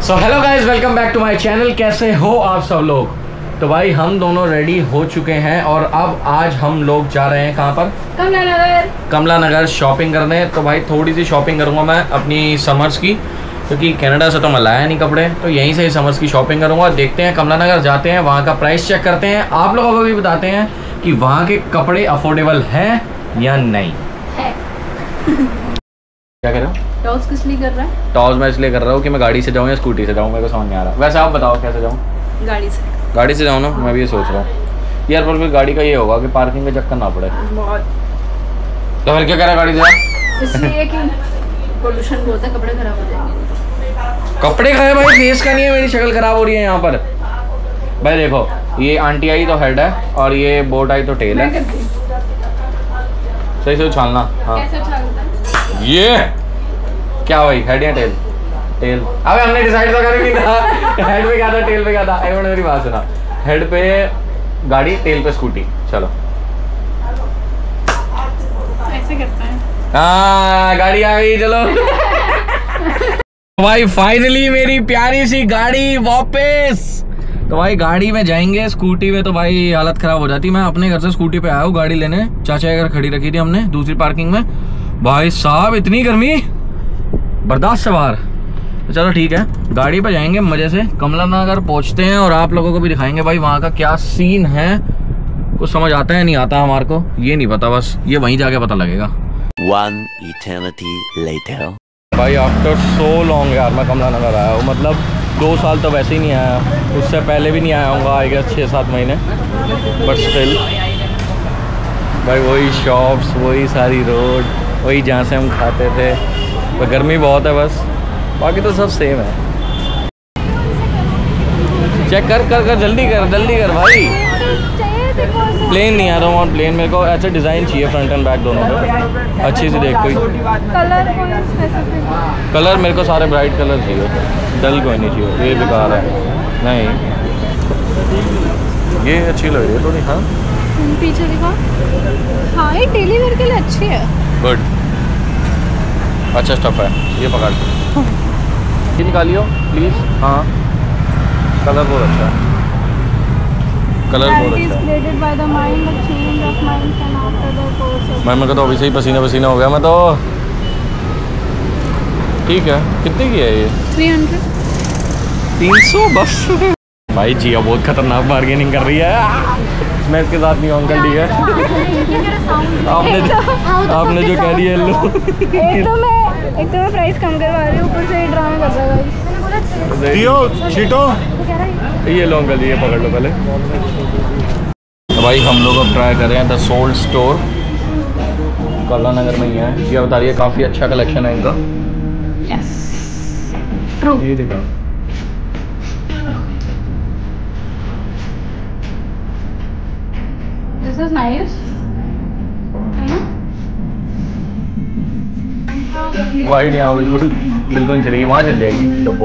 So hello guys, welcome back to my channel. कैसे हो आप सब लोग? तो भाई हम दोनों रेडी हो चुके हैं और अब आज हम लोग जा रहे हैं कहाँ पर? कमला नगर शॉपिंग करने। तो भाई थोड़ी सी शॉपिंग करूँगा मैं अपनी समर्स की, क्योंकि कनाडा से तो मैं लाया नहीं कपड़े, तो यहीं से समर्स की शॉपिंग करूँगा। देखते हैं, कमला नगर जाते हैं, वहाँ का प्राइस चेक करते हैं, आप लोगों को भी बताते हैं कि वहाँ के कपड़े अफोर्डेबल हैं या नहीं है। क्या कर रहे हो? टॉस किस लिए कर रहा है? टॉस मैं इसलिए कर रहा हूँ कि मैं गाड़ी से जाऊँ या स्कूटी से जाऊँ, मेरे को समझ नहीं आ रहा। वैसे आप बताओ कैसे जाऊँ? गाड़ी से। गाड़ी से जाऊँ ना, मैं भी ये सोच रहा हूँ यार, पर फिर गाड़ी का ये होगा कि पार्किंग का चक्कर ना पड़े। तो फिर क्या कह रहा है गाड़ी से? इसलिए कि पोल्यूशन बहुत है, कपड़े खराब हो जाएंगे। कपड़े खाए भाई, फेस का नहीं है, मेरी शक्ल खराब हो रही है यहाँ पर। भाई देखो, ये आंटी आई तो हेड है और ये बोट आई तो टेल है। सही से उछालना। हाँ ये क्या भाई, हेड या टेल? टेल। अबे हमने डिसाइड तो कर ही नहीं था हेड पे क्या था टेल पे क्या था। एक मिनट मेरी बात सुना, हेड पे गाड़ी, टेल पे स्कूटी। चलो ऐसे करते हैं। हाँ गाड़ी आ गई, चलो भाई फाइनली मेरी प्यारी सी गाड़ी वापस। तो भाई गाड़ी में जाएंगे, स्कूटी में तो भाई हालत खराब हो जाती। मैं अपने घर से स्कूटी पे आया हूँ गाड़ी लेने, चाचा के घर खड़ी रखी थी हमने दूसरी पार्किंग में। भाई साहब इतनी गर्मी बर्दाश्त से बाहर। तो चलो ठीक है, गाड़ी पे जाएंगे मजे से, कमला नगर पहुंचते हैं और आप लोगों को भी दिखाएंगे भाई वहाँ का क्या सीन है। कुछ समझ आता है नहीं आता हमारे को, ये नहीं पता, बस ये वहीं जाके पता लगेगा। One eternity later. भाई आफ्टर सो लॉन्ग यार मैं कमला नगर आया हूँ, मतलब 2 साल तो वैसे ही नहीं आया, उससे पहले भी नहीं आया हूँगा, आई गेस 6-7 महीने, बट स्टिल भाई वही शॉप्स, वही सारी रोड, वही जहाँ से हम खाते थे। तो गर्मी बहुत है बस, बाकी तो सब सेम है। चेक कर कर कर जल्दी कर भाई। प्लेन नहीं आ रहा हूँ, प्लेन मेरे को ऐसे डिज़ाइन चाहिए फ्रंट एंड बैक दोनों पे, अच्छी सी देख कोई कलर। मेरे को सारे ब्राइट कलर चाहिए, डल कोई नहीं चाहिए, ये बेकार है। नहीं ये अच्छी लग रही है थोड़ी। हाँ पीछे दिखा। हाँ ये डेली वेयर के लिए अच्छी है। गुड, अच्छा स्टफ है ये, पकड़ ये निकालियो प्लीज़। हाँ कलर बहुत अच्छा है, कलर बहुत अच्छा है। मैं मेरे को तो अभी से ही पसीना पसीना हो गया मैं तो। ठीक है, कितने की है ये? 300 बस। भाई जिया बहुत खतरनाक बार्गेनिंग कर रही है। मैं इसके साथ नहीं हूँ अंकल, ठीक है? आपने जो कह दिया लो। एक तो मैं प्राइस कम करवा रही हूँ, ऊपर से ड्रामा कर रहा है। चीटो ये लो अंकल जी, ये पकड़ लो पहले। तो भाई हम लोग अब ट्राई कर रहे हैं the Soul Store, Kamla Nagar में ही है। ये बता रही है काफ़ी अच्छा कलेक्शन है इनका। ट्रू। ये देखो दिस इज नाइस। वाइड यहाँ बिल्कुल बिल्कुल चलेगी, वहाँ चल जाएगी। तो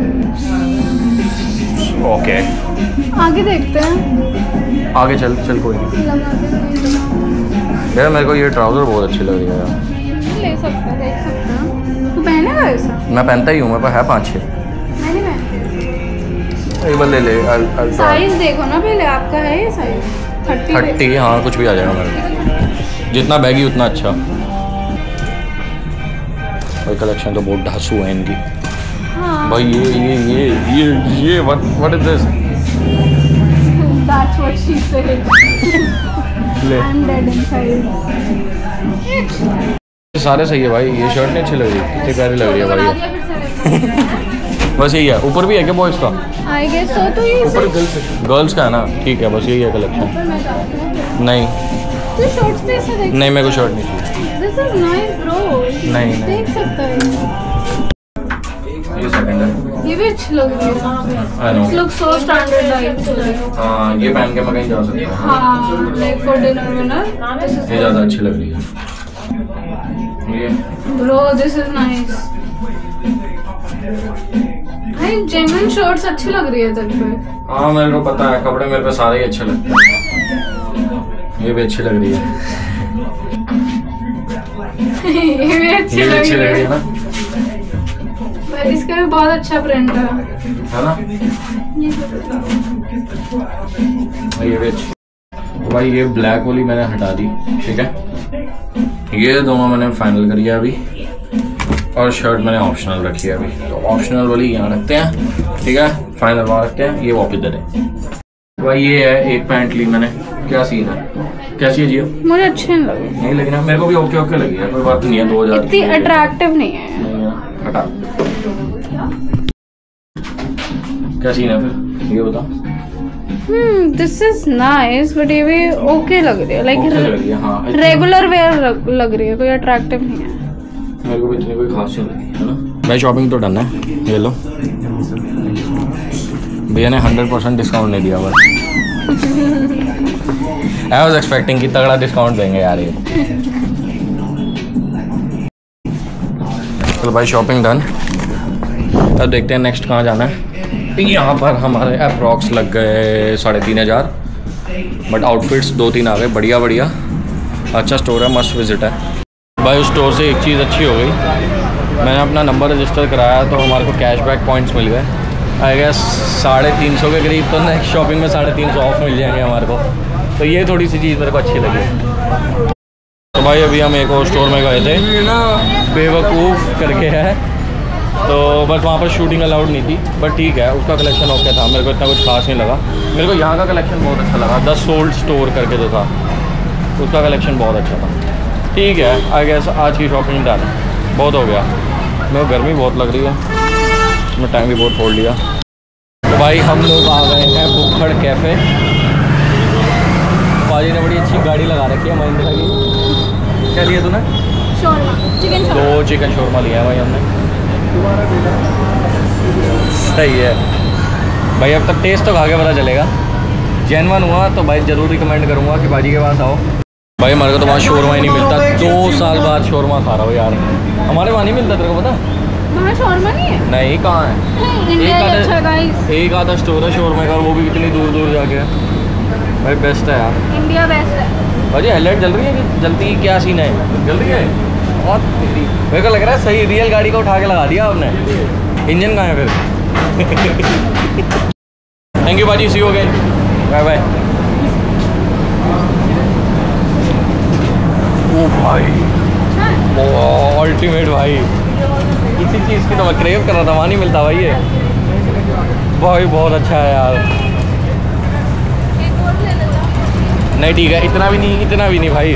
ओके आगे देखते हैं, आगे चल कोई नहीं यार। मेरे को ये ट्राउज़र बहुत अच्छी लग रही है यार। ले सकते हैं, देख सकते हैं। तू पहनेगा ऐसा? मैं पहनता ही हूँ, मेरे पास है 5-6। मैंने पहना। एक बार ले ले। साइज देखो ना पहले, आपका है ये साइज? 30। हाँ कुछ भी आ जाएगा मेरे, जितना बैगी उतना अच्छा। भाई कलेक्शन तो बहुत ढांसू है इनकी। हाँ। भाई ये what is this? That's what she said. ले I'm dead inside. सारे सही है भाई। ये शर्ट नहीं अच्छी लग रही, कितनी प्यारी लग रही है भाई। बस यही है, ऊपर भी है क्या बॉयज़ का? I guess so, तो ये ऊपर गर्ल्स का है ना, ठीक है बस यही है कलेक्शन। नहीं तो शॉर्ट्स पे ऐसे देख। नहीं मेरे को शर्ट नहीं चाहिए। This is nice bro. नहीं देख सकता है। ये सेकंड है, ये भी अच्छी लग रही है। know. It looks so standard like. हाँ ये पहन के मैं कहीं जा सकता हूँ। हाँ like for dinner winner. ये ज़्यादा अच्छी लग रही है ये। Bro this is nice. भाई जेन्युइन शर्ट्स अच्छी लग रही है तेरे पे। हाँ मेरे को पता है, कपड़े मेरे पे सारे ही अच्छे लगते हैं। ये भी अच्छी लग रही है। ये भी अच्छी लग रही है ना। इसका भी बहुत अच्छा प्रिंट है ना? ये भी अच्छी। तो भाई ये ब्लैक वाली मैंने हटा दी, ठीक है। ये दोनों मैंने फाइनल करी है अभी, और शर्ट मैंने ऑप्शनल रखी है अभी। तो ऑप्शनल वाली यहाँ रखते हैं, ठीक है, फाइनल वहाँ रखते हैं, ये वापस दे दें। भाई ये है, एक पैंट ली मैंने। क्या सीन है, कैसी है जियो? मुझे अच्छे नहीं लगे। नहीं लगी ना? मेरे को भी ओके ओके लगी है, कोई बात नहीं है। 2000 इतनी अट्रैक्टिव नहीं है। हटा। क्या सीन है फिर, ये बता। दिस इज नाइस, बट ये भी ओके लग रही है, लाइक हाँ, रेगुलर वेयर लग रही है, कोई अट्रैक्टिव नहीं है। मेरे को भी इतनी कोई खास नहीं लगी, है ना। भाई शॉपिंग तो डन है, ये लो। भैया ने 100% डिस्काउंट नहीं दिया बस। आई वाज एक्सपेक्टिंग कि तगड़ा डिस्काउंट देंगे यार ये। चलो भाई शॉपिंग डन। अब देखते हैं नेक्स्ट कहाँ जाना है। यहाँ पर हमारे अप्रॉक्स लग गए 3500, बट आउटफिट्स 2-3 आ गए बढ़िया बढ़िया। अच्छा स्टोर है, मस्ट विजिट है भाई। उस स्टोर से एक चीज़ अच्छी हो गई, मैंने अपना नंबर रजिस्टर कराया तो हमारे को कैशबैक पॉइंट्स मिल गए। आई गेस 350 के करीब, तो नेक्स्ट शॉपिंग में 350 ऑफ मिल जाएंगे हमारे को। तो ये थोड़ी सी चीज़ मेरे को अच्छी लगी। तो भाई अभी हम एक और स्टोर में गए थे, बेवकूफ़ करके है, तो बस वहाँ पर शूटिंग अलाउड नहीं थी, बट ठीक है, उसका कलेक्शन ओके था। मेरे को इतना कुछ खास नहीं लगा। मेरे को यहाँ का कलेक्शन बहुत अच्छा लगा। द सोल्ड स्टोर करके जो था, उसका कलेक्शन बहुत अच्छा था। ठीक है, आई गेस आज की शॉपिंग डन, बहुत हो गया। मेरे को गर्मी बहुत लग रही है, मैं टाइम भी बहुत फोड़ लिया। तो भाई हम लोग आ गए हैं बुखड़ कैफ़े। पाजी ने बड़ी अच्छी गाड़ी लगा रखी है महिंद्रा की। क्या लिया तूने? Shawarma, chicken shawarma. 2 chicken shawarma लिया है भाई हमने। सही है भाई, अब तक टेस्ट तो खा के पता चलेगा। जेन्युइन हुआ तो भाई ज़रूर रिकमेंड करूँगा कि बाजी के पास आओ। भाई हमारे को तो वहाँ शोरमा ही नहीं मिलता। 2 साल बाद शोरमा खा रहा हूँ यार। हमारे वहाँ नहीं मिलता, तेरे को पता? वहाँ शोरमा नहीं है? नहीं, कहाँ है? एक आधा स्टोर है शोरमा का, वो भी कितनी दूर दूर जाके। भाई बेस्ट है यार, इंडिया बेस्ट है। भाई हेडलाइट जल रही है कि जलती क्या सीन है? जल रही है बहुत। मेरे को लग रहा है सही रियल गाड़ी को उठा के लगा दिया आपने। इंजन कहाँ है फिर? थैंक यू बाजी, see you again, bye bye. ओ भाई अल्टीमेट भाई, इसी चीज़ की तो मैं क्रेव कर रहा था, वहाँ नहीं मिलता भाई ये। भाई बहुत अच्छा है यार। नहीं ठीक है, इतना भी नहीं भाई।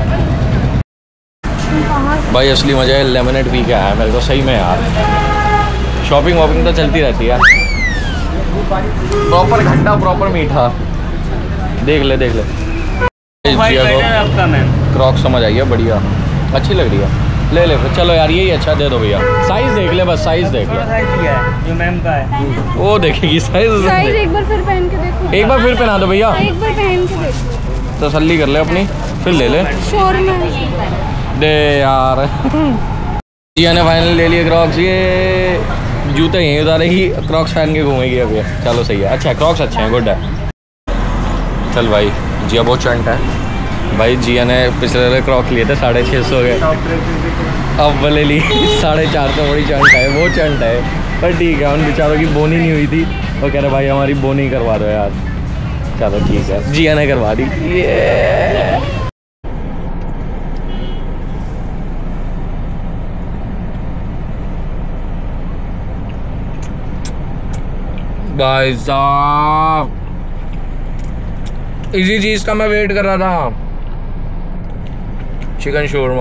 भाई असली मज़ा है लेमनेड पी के आया मेरे को सही में यार। शॉपिंग वॉपिंग तो चलती रहती है, प्रॉपर खट्टा प्रॉपर मीठा। देख ले क्रॉक्स समझ आई है, बढ़िया अच्छी लग रही है। ले फिर, चलो यार यही अच्छा दे दो भैया। साइज़ देख ले, बस साइज़ देख ले। जो मैम का है वो देखेगी साइज़ एक बार फिर पहन के देखो। एक बार फिर पहना दो भैया, एक बार पहन के देखो, तसल्ली कर ले अपनी, फिर ले ले। शोरमा दे यार। जिया ने फाइनल ले लिए क्रॉक्स। ये जूते यहीं उतारेगी, क्रॉक्स पहन के घूमेगी अभी। चलो सही है, अच्छा क्रॉक्स अच्छे हैं, गुड है। चल भाई, जिया बहुत चंट है भाई। जिया ने पिछले क्रॉक्स लिए थे 650 के, अब ले ली 450 बड़ी चंट है, वो चंट है। पर ठीक है, उन बेचारों की बोनी नहीं हुई थी, वो कह रहे भाई हमारी बोनी करवा दो यार। चलो ठीक है, जिया ने करवा दी। ये भाई साहब, इसी चीज़ का मैं वेट कर रहा था, चिकन शोरमा।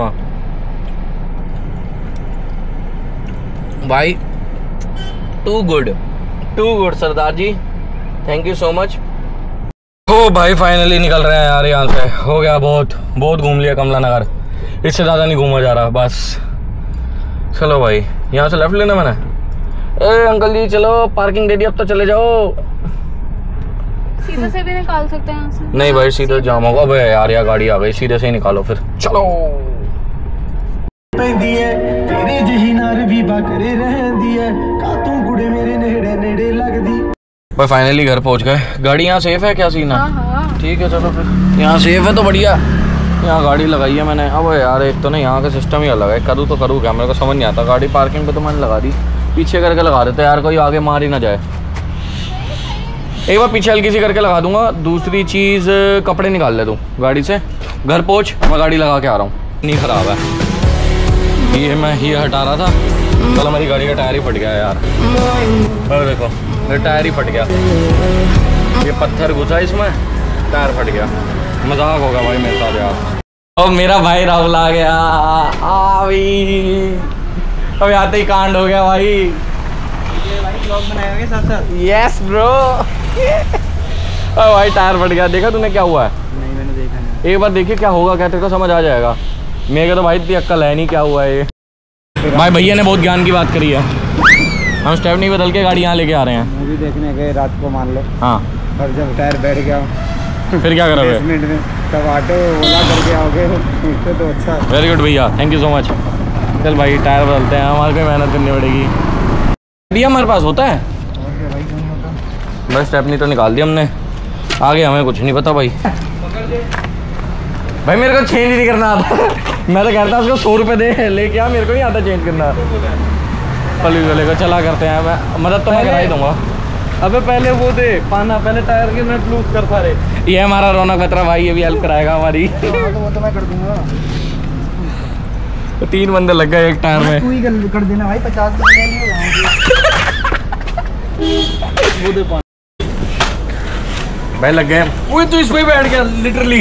भाई too good Sardar ji, thank you so much. ओ भाई फाइनली निकल रहे हैं यार यहाँ से। हो गया, बहुत घूम लिया कमला नगर, इससे ज़्यादा नहीं घूमा जा रहा बस। चलो भाई, यहाँ से लेफ्ट लेना मैंने। ए अंकल जी चलो, पार्किंग दे दी, अब तो चले जाओ। सीधे से भी निकाल सकते हैं यहाँ से? नहीं भाई, सीधे जाम होगा। अबे यार यहाँ गाड़ी आ गई, सीधे से ही निकालो फिर। चलो भाई फाइनली घर पहुंच गए। गाड़ी यहाँ सेफ है? क्या सीन है? ठीक है चलो फिर, यहाँ सेफ है तो बढ़िया। यहाँ गाड़ी लगाई है मैंने। अब यार एक तो ना यहाँ का सिस्टम ही अलग है, करूँ तो करूँ क्या, मेरे को समझ नहीं आता। गाड़ी पार्किंग पे तो मैंने लगा दी, पीछे करके लगा देते यार, कोई आगे मार ही ना जाए। एक बार पीछे हल्की सी करके लगा दूंगा। दूसरी चीज़, कपड़े निकाल ले तू गाड़ी से, घर पहुँच, मैं गाड़ी लगा के आ रहा हूँ। नहीं ख़राब है ये, मैं ही हटा रहा था, कल हमारी गाड़ी का टायर ही फट गया यार। और देखो मेरा टायर ही फट गया, ये पत्थर घुसा इसमें, टायर फट गया। मजाक होगा भाई मेरे साथ यार। और मेरा भाई राहुल आ गया। अब आते ही कांड हो गया भाई। Yes bro. भाई टायर फट गया, देखा तूने क्या हुआ है? नहीं मैंने देखा नहीं। एक बार देखिए क्या होगा, क्या तेरे को समझ आ जाएगा। मेरे को तो भाई इतनी अक्ल है नहीं क्या हुआ है ये। भाई भैया ने बहुत ज्ञान की बात करी है। हम स्टेपनी बदल के गाड़ी यहाँ लेके आ रहे हैं। मूवी देखने गए रात को मान लो। हाँ, और जब टायर बैठ गया फिर क्या करोगे? मिनट में तब ऑटो ओला करके आओगे, उससे तो अच्छा। वेरी गुड भैया, थैंक यू सो मच। चल भाई टायर बदलते हैं, हमारे को मेहनत करनी पड़ेगी। भैया हमारे पास होता है बस, स्टेपनी तो निकाल दी हमने, आगे हमें कुछ नहीं पता भाई। भाई मेरे को चेंज नहीं करना आता। मैं तो कहता उसको 100 रुपये दे लेके आ, मेरे को नहीं आता चेंज करना। पुलिस वाले को चला करते हैं, मैं मदद तो मैं करा ही दूंगा। अबे पहले वो दे पाना, पहले टायर के नट लूज कर सारे। ये हमारा रौनक खतरा भाई, ये भी हेल्प कराएगा हमारी। वो तो मैं कर दूंगा। तो 3 बंदे लग गए एक टायर में। तू ही कर देना भाई, 50 रुपये वो दे पाना भाई लग गए। वो तो इस पे बैठ गया लिटरली।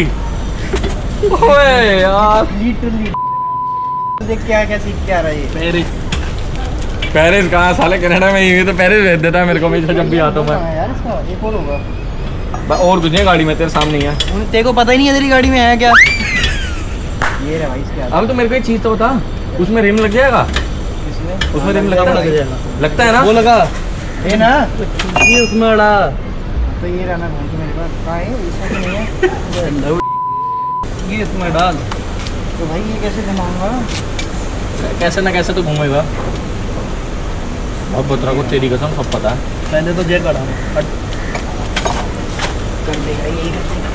ओए यार लिटरली देख क्या सीख क्या रहा है। पेरिस कहाँ साले, कनाडा में ही तो पेरिस भेज देता है मेरे को हमेशा जब भी आता हूँ मैं। यार इसका एक और होगा और कुछ नहीं गाड़ी में, तेरे सामने ही है। तेरे को पता ही नहीं है तेरी गाड़ी में है क्या। ये रहा भाई इसके। अब तो मेरे को एक चीज तो बता, उसमें रिम लग जाएगा? उसमें रिम लगता है ना? वो लगा ये ना, ये उसमें अड़ा तो ये रहना मेरे पास कहाँ है, इसमें तो नहीं है। ये इसमें डाल तो भाई ये कैसे घुमाऊंगा? कैसे ना कैसे तो घूमेगा। अब बतरा को तेरी कसम सब पता है। पहले तो जे करा कर देगा, यही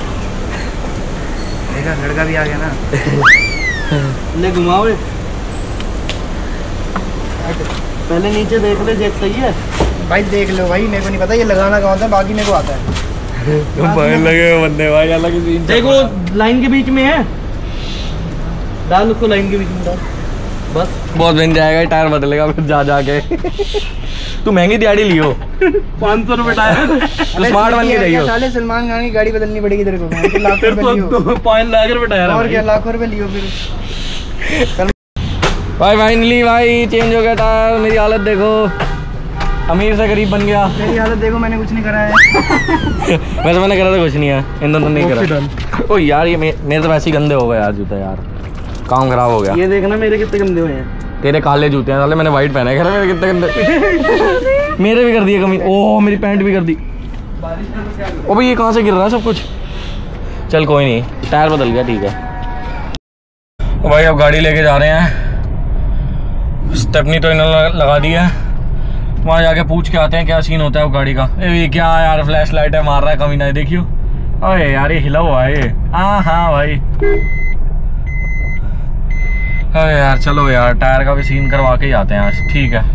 देखा लड़का भी आ गया ना। ले घुमाओ पहले नीचे देख ले, जेब सही है भाई, देख लो भाई। मेरे को नहीं पता ये लगाना कहाँ होता है, बाकी मेरे को आता है। लगे बंदे भाई, अलग ही देखो लाइन के बीच में है, डाल उसको लाइन के बीच में डाल बस। बहुत बन जाएगा, टायर बदलेगा फिर जा जाके। तू महंगी दिहाड़ी लियो 500 रुपए टायर। तो स्मार्ट बन के जाइयो। साले सलमान खान की गाड़ी बदलनी पड़ेगी तेरे को, लाख रुपए लियो। 5 लाख रुपए टायर और क्या, लाखों रुपए लियो फिर। भाई फाइनली भाई चेंज हो गया टायर। मेरी हालत देखो, अमीर से गरीब बन गया। मेरी हालत देखो, मैंने कुछ नहीं करा है। वैसे मैंने करा था कुछ नहीं है, इन दोनों नहीं करा। ओ यार ये मेरे तो वैसे ही गंदे हो गए यार जूते यार, काम खराब हो गया। ये देखना मेरे कितने गंदे हुए हैं। तेरे काले जूते हैं साले, मैंने वाइट पहने हैं, मेरे कितने गंदे। मेरे भी कर दिए कमी। ओह मेरी पैंट भी कर दी। ओ भाई ये कहाँ से गिर रहा है सब कुछ। चल कोई नहीं, टायर बदल गया, ठीक है। तो भाई अब गाड़ी लेके जा रहे हैं, स्टेपनी तो इन्होंने लगा दी है। वहाँ जाके पूछ के आते हैं क्या सीन होता है वो गाड़ी का। ये क्या यार फ्लैश लाइट है मार रहा है, कमी ना देखियो। अरे यार ये हिला हुआ है ये। हाँ भाई अरे यार चलो यार, टायर का भी सीन करवा के ही आते हैं आज, ठीक है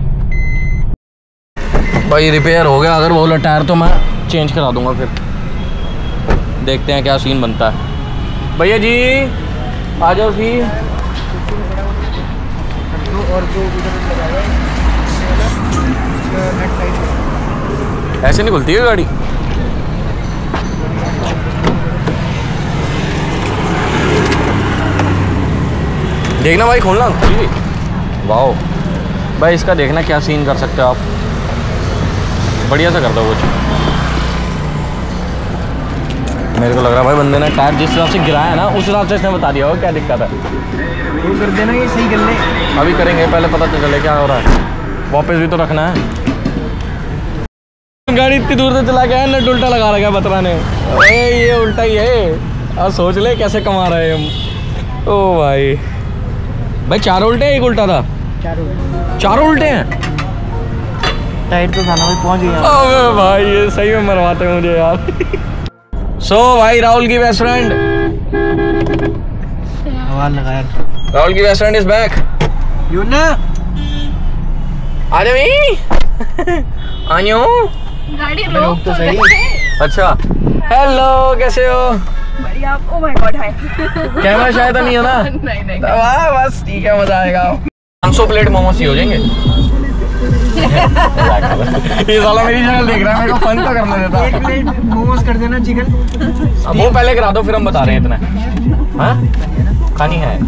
भाई। रिपेयर हो गया, अगर वो वाला टायर तो मैं चेंज करा दूंगा। फिर देखते हैं क्या सीन बनता है। भैया जी आ जाओ सी। ऐसे नहीं खुलती है गाड़ी। देखना भाई, खोलना जी। वाओ भाई, इसका देखना क्या सीन कर सकते हो आप, बढ़िया से कर दो कुछ। मेरे को लग रहा है भाई बंदे ने टायर जिस हिसाब से गिराया है ना, उस हिसाब से इसने बता दिया होगा क्या दिक्कत है। वो कर देना, ये सही कर ले। अभी करेंगे, पहले पता तो चले क्या हो रहा है। वापस भी तो रखना है। गाड़ी इतनी दूर से चला गया है, नट उल्टा लगा रखा है बतरा ने। ये उल्टा ही है, अब सोच ले कैसे कमा रहे हैं हम। ओ भाई भाई 4 उल्टे हैं, 1 उल्टा था। 4 उल्टे हैं। टाइट तो था ना भाई, पहुंच गया। अबे भाई ये सही में मरवाते हैं मुझे यार। सो भाई राहुल की बेस्ट फ्रेंड, आवाज लगाया। राहुल की बेस्ट फ्रेंड इज बैक। यू ना आनियो गाड़ी रोक तो सही। अच्छा हेलो कैसे हो? बढ़िया। Oh my God hi. Camera शायद नहीं है ना? नहीं वाह बस ठीक है मजा आएगा। 500 प्लेट मोमोज ही हो जाएंगे। ये साला मेरी शक्ल देख रहा है, मेरे को फन तो करने देता। 1 प्लेट मोमोज कर देना चिकन। वो पहले करा दो फिर हम बता रहे हैं इतना। हाँ खानी है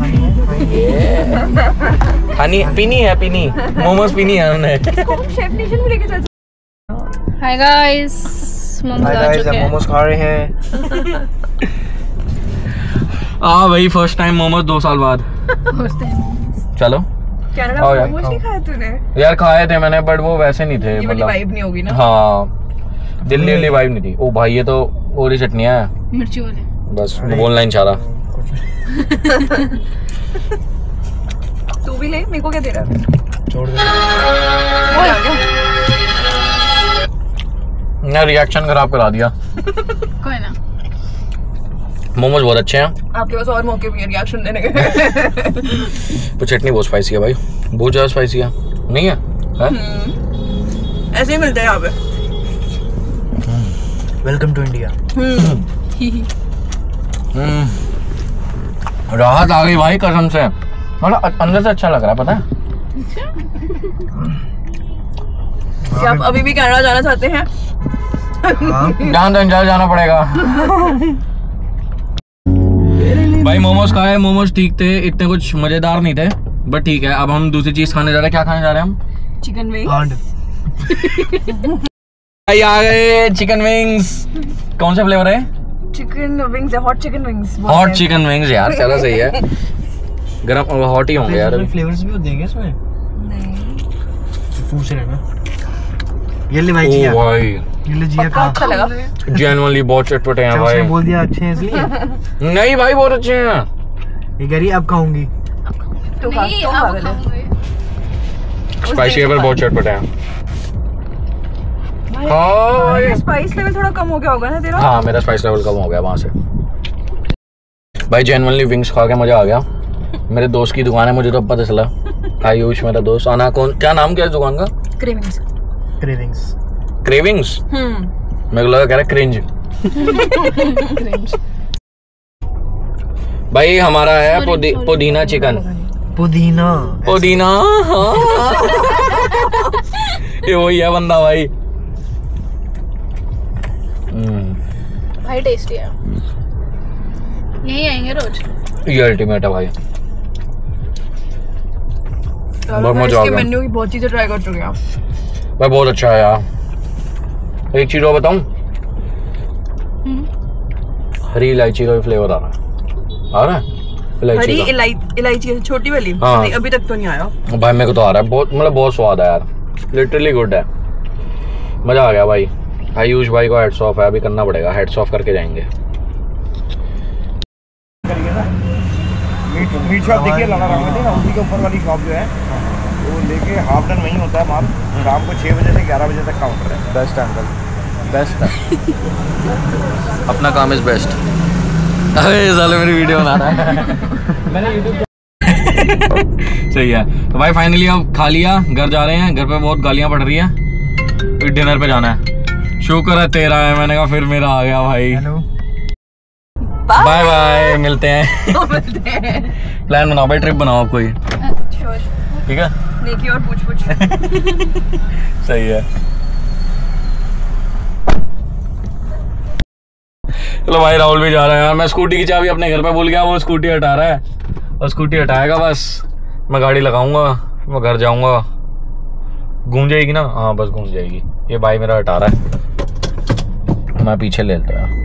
खानी पीनी है पीनी मोमोज पीनी है हमने। शेफ नेशन भी लेके चल। हाय गाइस मोमोज आ चुके हैं। मोमोज खा रहे हैं। भाई फर्स्ट टाइम मोमोज 2 साल बाद। चलो कनाडा आओ यार, मोमोज नहीं खाए तूने? यार खाए थे मैंने बट वो वैसे नहीं थे। ये वाली वाइब नहीं होगी ना। हाँ दिल्ली वाली वाइब नहीं थी। ओ भाई ये तो ओरी चटनियाँ है मिर्ची वाले। बस बोलना ही चाह रहा। तू भी ले, मेरे को क्या दे रहा है? छोड़ दे। मैं रिएक्शन खराब करा दिया। कोई ना, मोमोज बहुत अच्छे हैं। आपके पास और मौके भी है रिएक्शन देने के। तो चटनी बहुत स्पाइसी है भाई, बहुत ज्यादा स्पाइसी है। नहीं है, है? ऐसे ही मिलते हैं यहाँ पे। Welcome to India. राहत आ गई भाई कसम से, मतलब अंदर से अच्छा लग रहा है पता है। क्या आप अभी भी कनाडा जाना चाहते हैं? जहाँ तो एंजॉय जाना पड़ेगा। भाई मोमोज खाए, मोमोज ठीक थे, इतने कुछ मजेदार नहीं थे बट ठीक है। अब हम दूसरी चीज खाने जा रहे हैं। क्या खाने जा रहे हैं हम? Chicken wings. भाई आ गए चिकन विंग्स। कौन सा फ्लेवर है? चिकन विंग्स है, hot chicken wings. Hot chicken wings यार, चलो सही है। गरम हॉट ही होंगे यार। फ्लेवर्स भी होते हैं इसमें? नहीं पूछ रहे ना। ये ले भाई ओ जिया। भाई ये ले जिया खा। अच्छा लगा। जेन्युइनली बहुत चटपटे हैं अच्छा, भाई। उसने बोल दिया अच्छे हैं इसलिए। नहीं भाई बहुत अच्छे हैं। ये कह रही अब खाऊंगी। तो खा, तो खा ले। स्पाइसी है पर बहुत चटपटे हैं। हाँ स्पाइस लेवल थोड़ा कम हो गया होगा ना तेरा? हाँ मेरा स्पाइस लेवल कम हो गया वहाँ से। भाई जेन्युइनली विंग्स खा के मजा आ गया। मेरे दोस्त की दुकान है, मुझे तो पता चला। आयुष मेरा दोस्त। आना कौन, क्या नाम क्या है दुकान का? क्रेविंग्स। क्रेविंग्स। क्रेविंग्स? मेरे को लगा कह रहा क्रिंज। भाई हमारा है पुदीना चिकन। पुदीना पुदीना हाँ। ये वही है बंदा भाई। भाई टेस्टी है, यहीं आएंगे रोज। ये अल्टीमेट है भाई, बहुत मजा आ गया। मेन्यू की बहुत चीजें ट्राई कर चुके हैं भाई, बहुत अच्छा है यार। एक चीज और बताऊं, हरी इलायची का भी फ्लेवर आ रहा है हरी इलायची छोटी वाली। हाँ। नहीं, अभी तक तो नहीं आया भाई। मेरे को तो आ रहा है बहुत, मतलब बहुत स्वाद है यार, लिटरली गुड है। मजा आ गया भाई। आयुष भाई को हेड्स ऑफ है, अभी करना पड़ेगा, हेड्स ऑफ करके जाएंगे। मीट शॉप देखिए लाना रामगढ़ ना, उसी के ऊपर वाली शॉप जो है वो लेके हाफ डन वहीं होता है माल। शाम को 6 बजे से 11 बजे तक काउंटर है। बेस्ट अंकल, बेस्ट है। अपना काम इज बेस्ट। अरे साले मेरी वीडियो बना रहा है। मैंने यूट्यूब सही है। तो भाई फाइनली अब खा लिया, घर जा रहे हैं। घर पे बहुत गालियां पड़ रही है, फिर डिनर पे जाना है। शुक्र है तेरा है, मैंने कहा फिर मेरा आ गया भाई। बाय बाय, मिलते हैं। प्लान बनाओ भाई, ट्रिप बनाओ आप कोई। ठीक है, नेकी और पूछ सही है। चलो भाई, राहुल भी जा रहा है यार। मैं स्कूटी की चाबी अपने घर पे भूल गया, वो स्कूटी हटा रहा है और स्कूटी हटाएगा बस मैं गाड़ी लगाऊंगा, मैं घर जाऊंगा। गूंज जाएगी ना? हाँ बस गूंज जाएगी। ये भाई मेरा हटा रहा है, मैं पीछे ले लेता है।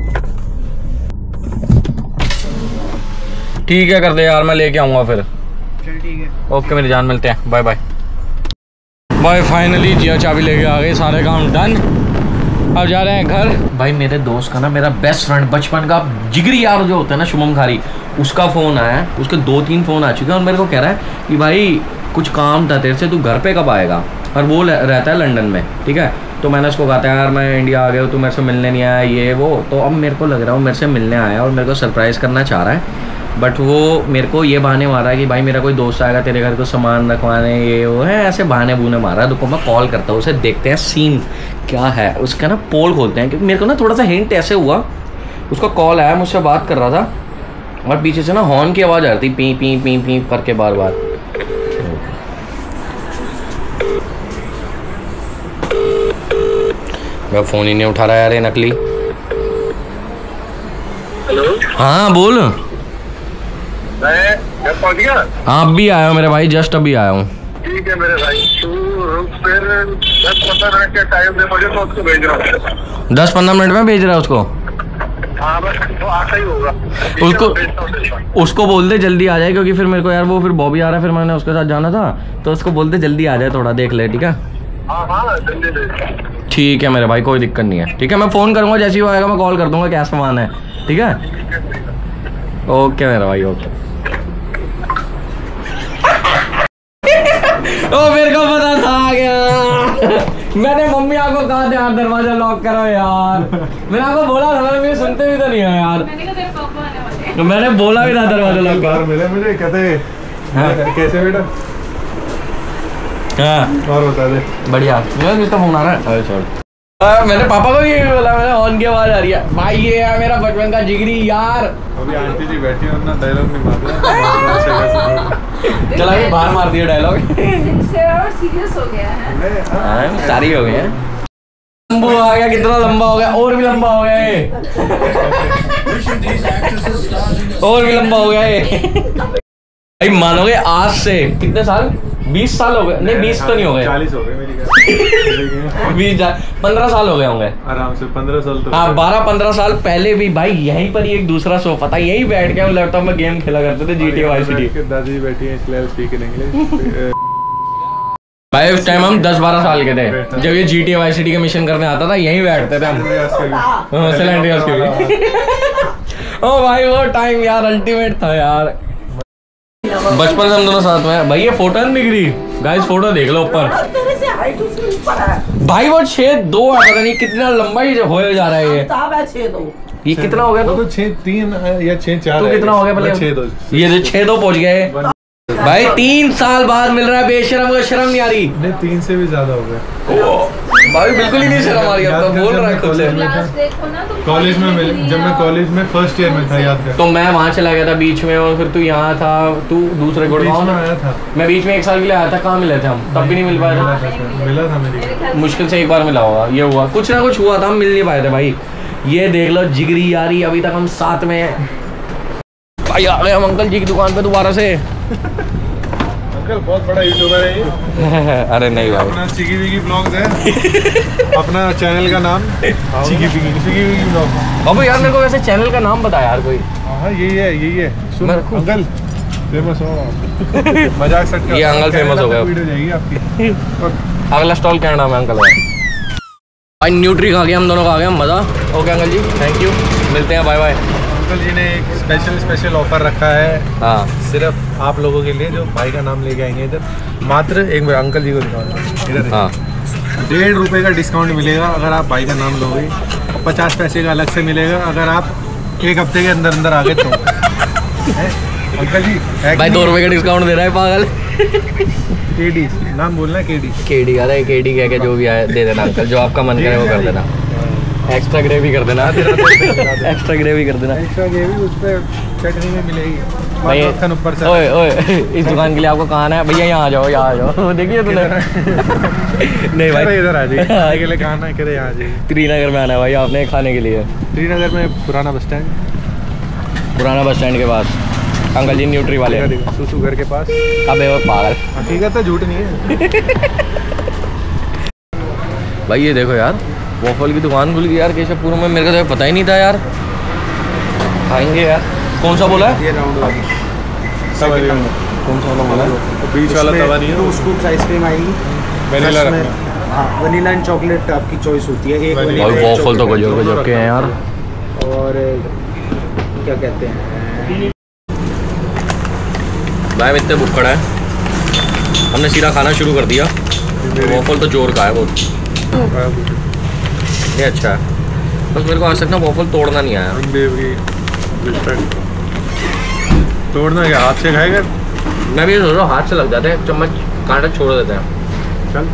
ठीक है कर दे यार, मैं लेके आऊंगा फिर। चल ठीक है, ओके मेरी जान, मिलते हैं, बाय बाय। भाई फाइनली जिया चाबी लेके आ गई, सारे काम डन। अब जा रहे हैं घर। भाई मेरे दोस्त का ना, मेरा बेस्ट फ्रेंड बचपन का जिगरी यार जो होता है ना, शुभम खारी, उसका फ़ोन आया है। उसके 2-3 फ़ोन आ चुके हैं और मेरे को कह रहा है कि भाई कुछ काम था तेरे से, तू घर पे कब आएगा। और वो रहता है लंदन में, ठीक है। तो मैंने उसको कहा था यार मैं इंडिया आ गया हूँ, तू मेरे से मिलने नहीं आया ये वो। तो अब मेरे को लग रहा है वो मेरे से मिलने आया और मेरे को सरप्राइज़ करना चाह रहा है। बट वो मेरे को ये बहाने मारा है कि भाई मेरा कोई दोस्त आएगा तेरे घर को सामान रखवाने, ये वो है, ऐसे बहाने बूने मारा। रुको मैं कॉल करता हूँ उसे, देखते हैं सीन क्या है उसका ना, पोल खोलते हैं। क्योंकि मेरे को ना थोड़ा सा हिंट ऐसे हुआ, उसका कॉल आया, मुझसे बात कर रहा था और पीछे से ना हॉर्न की आवाज़ आ रही थी, पी पी पी पी करके बार बार। मैं फ़ोन ही नहीं उठा रहा यार ये नकली। हेलो, हाँ बोल। मैं पहुंच गया। हाँ अभी आया हूँ मेरे भाई, जस्ट अभी आया हूँ। ठीक है मेरे भाई, तू फिर 10-15 मिनट का टाइम दे मुझे, मैं उसको भेज रहा हूँ। 10-15 मिनट में भेज रहा है उसको? हाँ बस वो आता ही होगा। उसको बोल दे जल्दी आ जाए, क्योंकि फिर मेरे को यार वो फिर बॉबी आ रहा है, फिर मैंने उसके साथ जाना था, तो उसको बोल दे जल्दी आ जाए, थोड़ा देख ले, ठीक है? हाँ जल्दी भेज। ठीक है मेरे भाई, कोई दिक्कत नहीं है। ठीक है मैं फ़ोन करूँगा, जैसे ही वो आएगा मैं कॉल कर दूँगा क्या सामान है, ठीक है? ओके मेरा भाई, ओके। ओ मेरे को पता था आ गया। मैंने मम्मी आपको कहा था यार दरवाजा लॉक करो यार, मैंने आपको बोला था, मेरे सुनते भी तो नहीं है यार। मैंने बोला भी था दरवाजा लॉक करो। मिले मुझे कहते कैसे बेटा? हाँ और बता दे। बढ़िया। मेरा किसका फोन आ रहा है? अरे सॉरी। मैंने पापा को भी यही बोला, मैंने ऑन की आवाज आ रही है। भाई ये है मेरा बचपन का जिगरी यार। अभी आंटी जी बैठी है ना, डायलॉग नहीं मार रहा। चला भी बाहर मार दिया डायलॉग। सीरियस हो गया है। सारी हो गई है। लंबू आ गया, कितना लंबा हो गया, और भी लंबा हो गया ये। और भी लंबा हो गया ये। भाई मानोगे आज से कितने साल, 20 साल हो गए? नहीं 20 तो नहीं हो गए, 40 हो गए मेरी 15 साल हो गए होंगे आराम से। 15 साल तो हाँ 12-15 साल पहले भी भाई यहीं पर ही एक दूसरा सोफा था, यहीं बैठ के हम लैपटॉप में गेम खेला करते थे, GTA Vice City। दादी बैठी है इसलिए स्पीक इन इंग्लिश। भाई उस टाइम हम 10-12 साल के थे जब ये GTA Vice City का मिशन करने आता था, यहीं बैठते थे हम। सिलेंडर्स के भी। ओ भाई वो टाइम यार अल्टीमेट था यार। बचपन से हम दोनों साथ में। भाई ये फोटो नहीं दिख रही गाइस, फोटो देख लो ऊपर। भाई वो 6'2" है, पता नहीं कितना लंबा ही हो जा रहा है ये कितना हो गया? तो 6'3" या 6'4" तो कितना हो गया पहले? 6'2". ये 6'2" पहुंच गए भाई। 3 साल बाद मिल रहा है, बेशरम को शर्म नहीं आ रही? नहीं 3 से भी ज्यादा हो गए भाई बिल्कुल ही नहीं शर्म आ रही, अब तो बोल रहा है खुद से। कॉलेज में मिले, जब मैं कॉलेज में फर्स्ट ईयर में था, याद कर। तो मैं वहाँ चला गया था बीच में, और फिर तू यहाँ था, तू दूसरे गुड़गांव में आया था। मैं बीच में 1 साल के लिए आया था। कहाँ मिले थे हम? तब भी नहीं मिल पाए थे। मिला था मेरी, मुश्किल से एक बार मिला होगा। ये हुआ कुछ ना कुछ हुआ था, हम मिल नहीं पाए थे भाई। ये देख लो जिगरी यारी, अभी तक हम साथ में हैं भाई। आ गए हम अंकल जी की दुकान पे दोबारा से। अंकल बहुत बड़ा यूट्यूबर है ये। अरे नहीं भाई, अपना चिकी विकी ब्लॉग्स है। अपना चैनल का नाम चिकी विकी ब्लॉग। अब यार मेरे को वैसे चैनल का नाम बता यार कोई। हाँ यही है। सुन अंकल फेमस हो। मजाक सेट कर। ये अंकल फेमस हो गया, वीडियो जाएगी आपकी। अगला स्टॉल क्या नाम है अंकल का? भाई न्यूट्री खा गया हम दोनों, खा गया मज़ा। Okay uncle ji thank you, मिलते हैं, बाय बाय। अंकल जी ने एक स्पेशल ऑफर रखा है, हाँ सिर्फ आप लोगों के लिए, जो भाई का नाम लेके आएंगे इधर। मात्र एक बार अंकल जी को दिखाओ इधर। हाँ 1.5 रुपये का डिस्काउंट मिलेगा अगर आप भाई का नाम लोगे, और 50 पैसे का अलग से मिलेगा अगर आप 1 हफ्ते के अंदर अंदर आ गए तो। अंकल जी भाई 2 रुपये का डिस्काउंट दे रहा है पागल। केडी नाम बोलना है, केडी अरे केडी कह के जो भी आए दे देना अंकल, जो आपका मन करे वो कर देना। एक्स्ट्रा ग्रेवी कर देना। एक्स्ट्रा ग्रेवी कर देना। एक्स्ट्रा ग्रेवी उस पर चटनी में मिलेगी भाई। ऊपर से। ओए इस दुकान के लिए आपको कहाँ है भैया? यहाँ आ जाओ, यहाँ आ जाओ। देखिए तूने नहीं भाई इधर आ जाइए के लिए कहाँ है, कहते यहाँ आ जाइए। त्रिनगर में आना है भाई आपने खाने के लिए। श्रीनगर में पुराना बस स्टैंड के पास अंकल जी न्यूट्री वाले सुसु घर के पास। अबे वो पागल, हकीकत है, झूठ नहीं है। भाई ये देखो यार वॉफल की दुकान खुल गई यार केशवपुर में, मेरे को तो पता ही नहीं था यार। खाएंगे यार। कौन सा बोला है? ये राउंड वाली कौन सा वाला बोला है? बीच वाला तवा नहीं है। 2 स्कूप्स आइसक्रीम आएगी, वनीला रखना। हाँ वनीला एंड चॉकलेट आपकी चॉइस होती है। एक भाई वॉफल तो गजब के हैं यार। और क्या कहते हैं भाई इतने भूख खड़ा है, हमने सीधा खाना शुरू कर दिया। वॉफल तो जोर का है बहुत, ये अच्छा है। बस मेरे को आज तक ना वॉफल तोड़ना नहीं आया। तोड़ना क्या, हाथ से खाएगा? मैं भी सोच रहा हूँ हाथ से लग जाते हैं, चम्मच कांटा छोड़ देते हैं। चल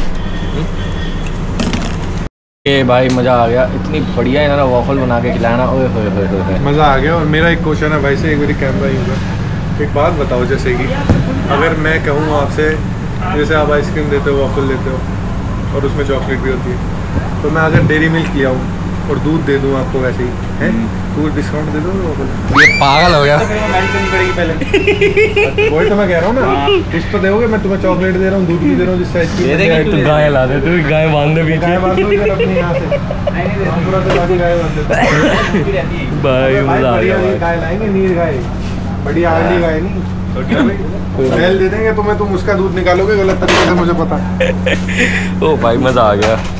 ये भाई मज़ा आ गया, इतनी बढ़िया इन्होंने वॉफल बना के खिलाना। ओए होए होए होए। मज़ा आ गया। और मेरा एक क्वेश्चन है भाई से, एक बारी कैमरा यूँ कर, एक बात बताओ, जैसे कि अगर मैं कहूँ आपसे, जैसे आप आइसक्रीम देते हो, वॉफल देते हो और उसमें चॉकलेट भी होती है, तो मैं अगर डेयरी मिल्क लिया हूँ और दूध दे दूँ आपको वैसे ही, हैं तो डिस्काउंट दे दो वॉफल? ये पागल हो गया। पड़ेगी पहले। वही तो मैं कह रहा हूँ ना, कुछ तो दोगे। मैं तुम्हें चॉकलेट दे रहा हूँ, दूध भी दे रहा हूँ, जिससे आइसक्रीम। तू गाय ला दे, तू गाय बांध दे पीछे। गाय बांध दो इधर अपने यहाँ से, पूरा से बाकी गाय बांध दो। भाई मज़ा आ गया बढ़िया भाई। गाय लाएंगे, नीर गाय, बढ़िया आली गाय नहीं। बैल दे देंगे तुम्हें, तुम उसका दूध निकालोगे गलत तरीके से, मुझे पता है। ओ भाई मज़ा आ गया।